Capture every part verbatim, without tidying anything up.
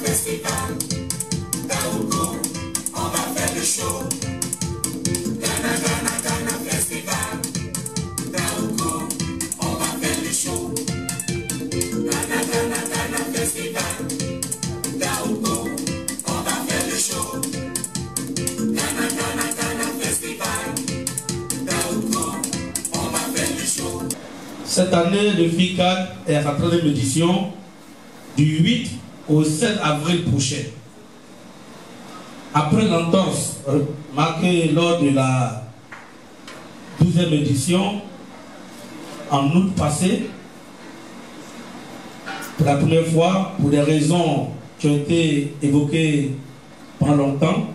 Festival, Daouko, on va faire le show. Ghana, Ghana, Ghana Festival, Daouko, on va faire le show. Ghana, Ghana, Ghana Festival, Daouko, on va faire le show. Ghana, Ghana, Ghana Festival, Daouko, on va faire le show. Cette année, le F I C A D est à sa troisième édition du huit au sept avril prochain. Après l'entorse marquée lors de la douzième édition, en août passé, pour la première fois, pour des raisons qui ont été évoquées pendant longtemps,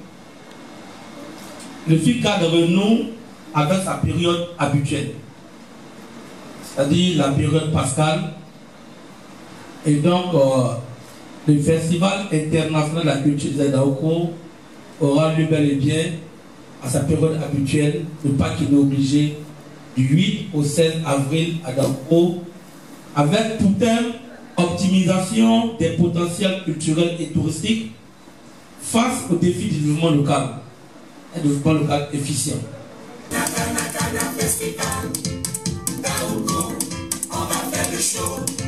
le F I C A D renoue avec sa période habituelle, c'est-à-dire la période pascale. Et donc, euh, le Festival international de la culture de Daouko aura lieu bel et bien à sa période habituelle, ne pas qu'il est obligé, du huit au seize avril à Daouko, avec tout un optimisation des potentiels culturels et touristiques face aux défis du développement local, un développement local efficient. Festival, Daouko, on va faire le show.